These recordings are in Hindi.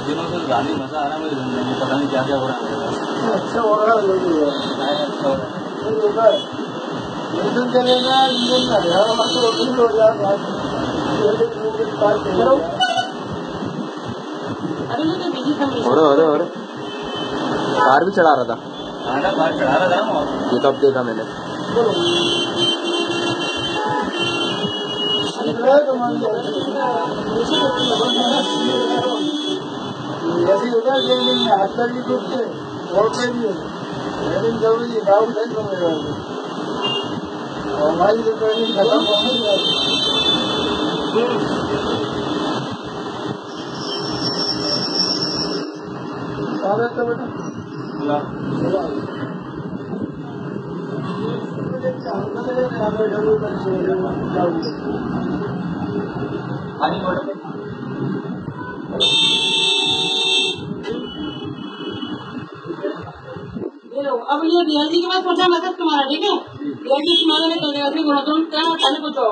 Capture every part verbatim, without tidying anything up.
दिनों से गाने मजा आ रहा है मेरी जिंदगी में, पता नहीं क्या क्या हो रहा है। अच्छा हो रहा है, अच्छा हो रहा है। इंजन चलेगा, इंजन का यार मतलब हो जाएगा। और और और कार भी चढ़ा रहा था। हाँ कार चढ़ा रहा था। ये तो अब देखा मैंने। ऐसे होता है कि हाथ पर भी टूटते और पे भी लेकिन जरूरी डाउट है तो मेरा हमारी रिपेयरिंग खत्म हो गई। स्वागत है बेटा। पानी बोलो। अब ये डीएलजी के पास पहुंचा मैसेज तुम्हारा, ठीक है? डीएलजी तुम्हारे में कर देगा, फिर तुम क्या खाने पहुंचाओ।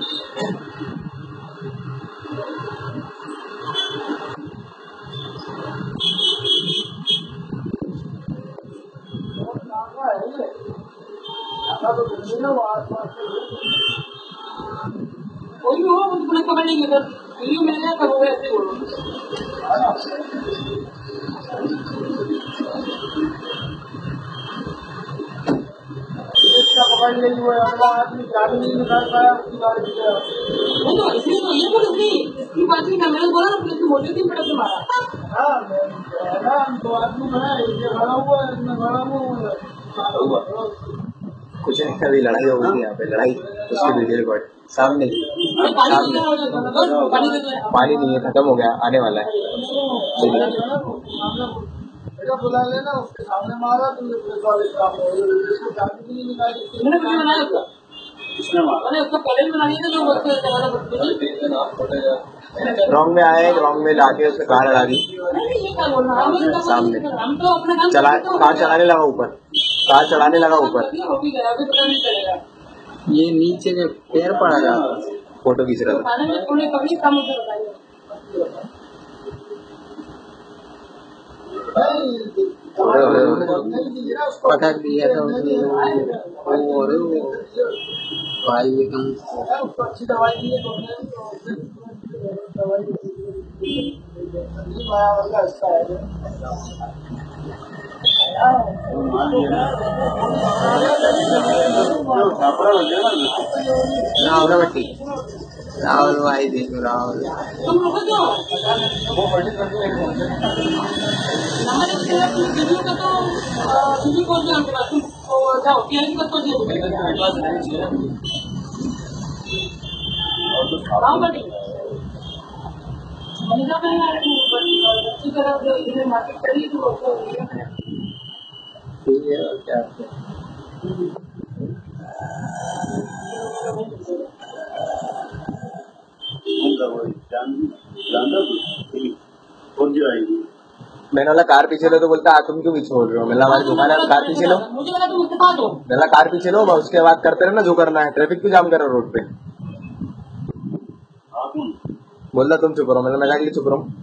कोई भी हो वो तुम्हें पकड़ लेंगे, बस वीडियो मिल गया करोगे ऐसे बोलो। पकड़ लेगी वो अगला आदमी गाड़ी नहीं निकाल पाया, उसकी गाड़ी वो तो इसलिए तो ये बोल रही इसकी बात नहीं, मैंने बोला ना मोटे दिन पड़ा तुम्हारा। हाँ दो आदमी है, ये खड़ा हुआ है, इसमें खड़ा हुआ कुछ नहीं, कभी लड़ाई हो गई यहाँ पे, लड़ाई उसकी वीडियो रिकॉर्ड सामने पानी नहीं है, खत्म हो गया, आने वाला है। बुला लेना, उसके सामने मारा तुमने पुलिस वाले काम रॉन्ग में आए, रॉन्ग में लाके उसने कार लड़ा दी सामने, चला कार चलाने लगा ऊपर, कार चढ़ाने लगा ऊपर, ये नीचे के पैर पड़ा था, फोटो खींच रहा था। पटक दिया था उसने, और भाई ये कम अच्छी दवाई दी है राहुल बट्टी, राहुल भाई देखो राहुल क्या मैंने बोला कार पीछे लो, तो बोलता आ तुम क्यों पीछे बोल रहे हो? मैंने हमारी दुकान है, कार पीछे लो। मैंने कार पीछे लो, उसके बाद करते रहे ना जो करना है, ट्रैफिक क्यों जाम करो रोड पे? बोलता तुम चुप रहो, मैंने लगा के चुप रहो।